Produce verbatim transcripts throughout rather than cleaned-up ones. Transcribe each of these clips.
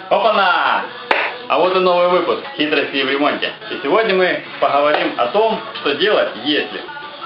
Опа-на! А вот и новый выпуск «Хитрости в ремонте». И сегодня мы поговорим о том, что делать, если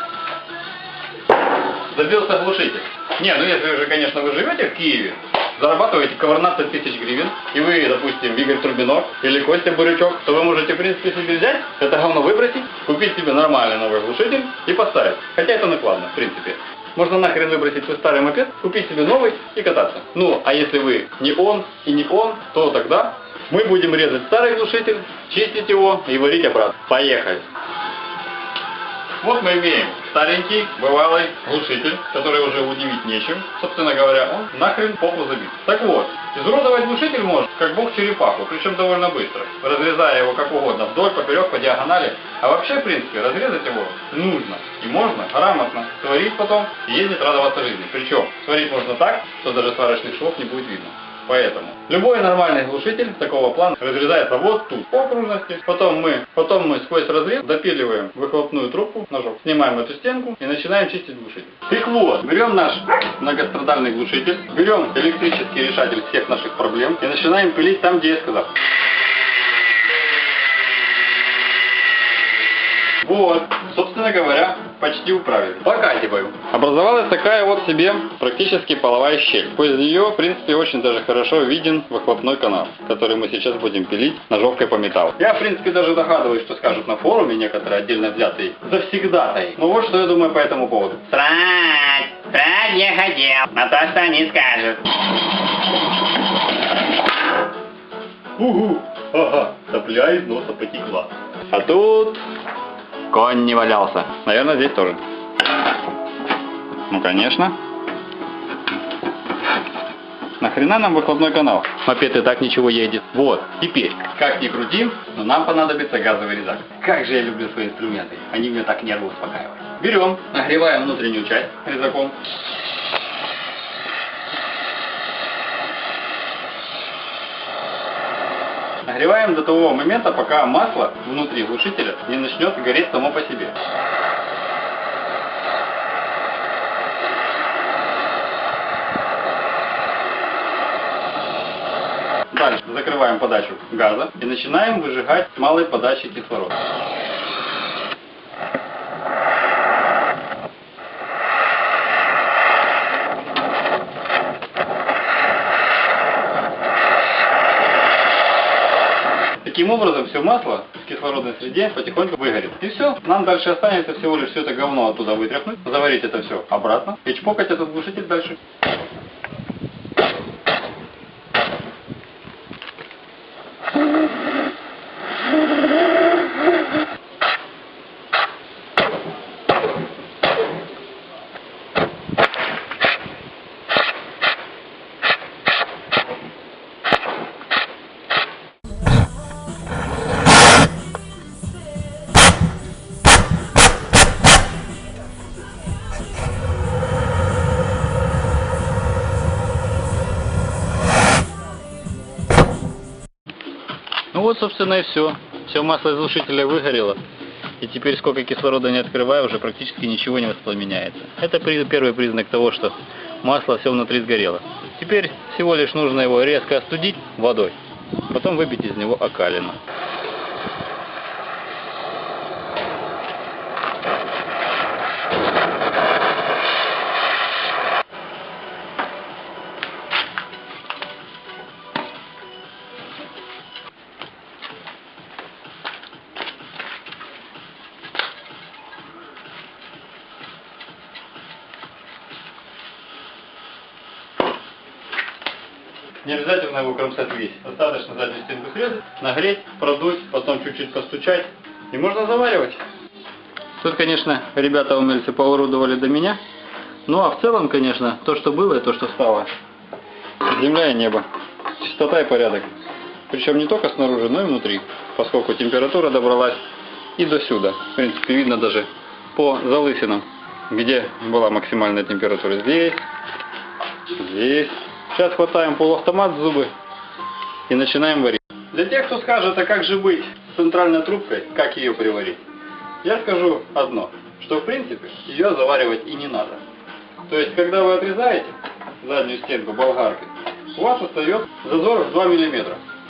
забился глушитель. Не, ну если же, конечно, вы живете в Киеве, зарабатываете ковырнадцать тысяч гривен, и вы, допустим, Игорь Трубинок или Костя Бурячок, то вы можете, в принципе, себе взять, это говно выбросить, купить себе нормальный новый глушитель и поставить. Хотя это накладно, в принципе. Можно нахрен выбросить свой старый мопед, купить себе новый и кататься. Ну, а если вы не он и не он, то тогда мы будем резать старый глушитель, чистить его и варить обратно. Поехали! Вот мы имеем старенький, бывалый глушитель, который уже удивить нечем. Собственно говоря, он нахрен попу забит. Так вот, изуродовать глушитель может, как бог черепаху, причем довольно быстро, разрезая его как угодно, вдоль, поперек, по диагонали. А вообще, в принципе, разрезать его нужно и можно грамотно сварить потом и ездить радоваться жизни. Причем сварить можно так, что даже сварочных швов не будет видно. Поэтому любой нормальный глушитель такого плана разрезается вот тут по окружности. Потом мы, потом мы сквозь разрез допиливаем выхлопную трубку ножом, снимаем эту стенку и начинаем чистить глушитель. Так вот, берем наш многострадальный глушитель, берем электрический решатель всех наших проблем и начинаем пилить там, где я сказал. Вот, собственно говоря, почти управили. Покативаю. Образовалась такая вот себе практически половая щель. После нее, в принципе, очень даже хорошо виден выхлопной канал, который мы сейчас будем пилить ножовкой по металлу. Я, в принципе, даже догадываюсь, что скажут на форуме некоторые отдельно взятые завсегдатай. Ну вот что я думаю по этому поводу. Срать! Срать я хотел, на то, что они скажут. Угу, ага, сопля из носа потекла. А тут конь не валялся. Наверное, здесь тоже. Ну, конечно. Нахрена нам выхлопной канал? Мопед и так ничего едет. Вот, теперь, как ни крути, но нам понадобится газовый резак. Как же я люблю свои инструменты. Они меня так нервы успокаивают. Берем, нагреваем внутреннюю часть резаком. Нагреваем до того момента, пока масло внутри глушителя не начнет гореть само по себе. Дальше закрываем подачу газа и начинаем выжигать с малой подачей кислорода. Таким образом, все масло в кислородной среде потихоньку выгорит. И все. Нам дальше останется всего лишь все это говно оттуда вытряхнуть, заварить это все обратно и чпокать этот глушитель дальше. Ну вот, собственно, и все. Все масло из глушителя выгорело. И теперь, сколько кислорода не открываю, уже практически ничего не воспламеняется. Это первый признак того, что масло все внутри сгорело. Теперь всего лишь нужно его резко остудить водой. Потом выбить из него окалину. Не обязательно его кромсать весь. Достаточно заднюю стенку срезать, нагреть, продуть, потом чуть-чуть постучать. И можно заваривать. Тут, конечно, ребята умельцы поурудовали до меня. Ну а в целом, конечно, то, что было и то, что стало. Земля и небо. Чистота и порядок. Причем не только снаружи, но и внутри. Поскольку температура добралась и до сюда. В принципе, видно даже по залысинам, где была максимальная температура. Здесь, здесь. Сейчас хватаем полуавтомат в зубы и начинаем варить. Для тех, кто скажет, а как же быть с центральной трубкой, как ее приварить, я скажу одно, что в принципе ее заваривать и не надо. То есть, когда вы отрезаете заднюю стенку болгаркой, у вас остается зазор в два миллиметра.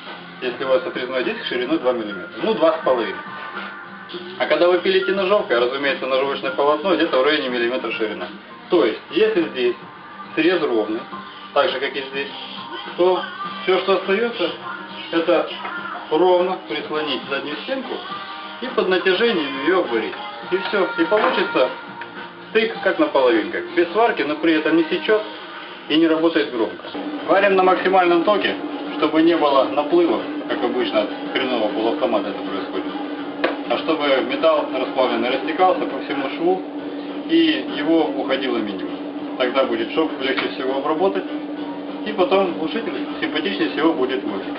если у вас отрезной диск шириной два миллиметра. Ну, два с половиной. А когда вы пилите ножовкой, разумеется, ножовочное полотно где-то в районе миллиметра ширина. То есть, если здесь срез ровный, так же, как и здесь, то все, что остается, это ровно прислонить заднюю стенку и под натяжением ее обварить. И все. И получится стык как на половинках. Без сварки, но при этом не сечет и не работает громко. Варим на максимальном токе, чтобы не было наплывов, как обычно от хренового полуавтомата это происходит. А чтобы металл расплавленный растекался по всему шву и его уходило минимум. Тогда будет шов легче всего обработать, и потом глушитель симпатичнее всего будет выглядеть.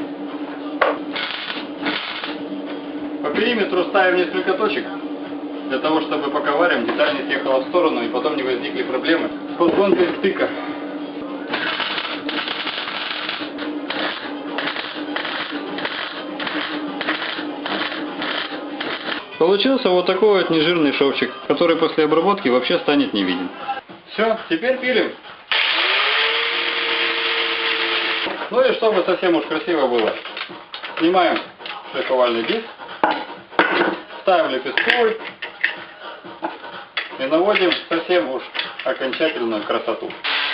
По периметру ставим несколько точек, для того, чтобы пока варим, деталь не съехала в сторону и потом не возникли проблемы с подгонкой стыка. Получился вот такой вот нежирный шовчик, который после обработки вообще станет не виден. Все, теперь пилим. Ну и чтобы совсем уж красиво было, снимаем шлифовальный диск, ставим лепестковый и наводим совсем уж окончательную красоту.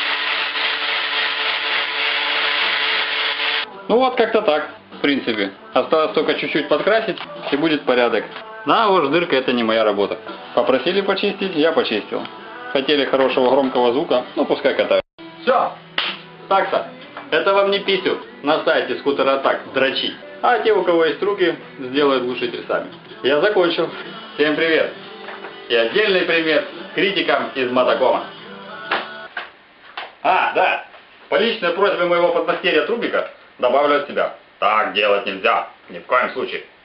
Ну вот как-то так, в принципе. Осталось только чуть-чуть подкрасить, и будет порядок. Да, уж дырка — это не моя работа. Попросили почистить, я почистил. Хотели хорошего громкого звука, ну пускай катают. Все, так-то. Это вам не писю на сайте скутера так дрочить. А те, у кого есть руки, сделают глушитель сами. Я закончил. Всем привет. И отдельный привет критикам из Мотокома. А, да. По личной просьбе моего подмастерья Трубика добавлю от себя. Так делать нельзя. Ни в коем случае.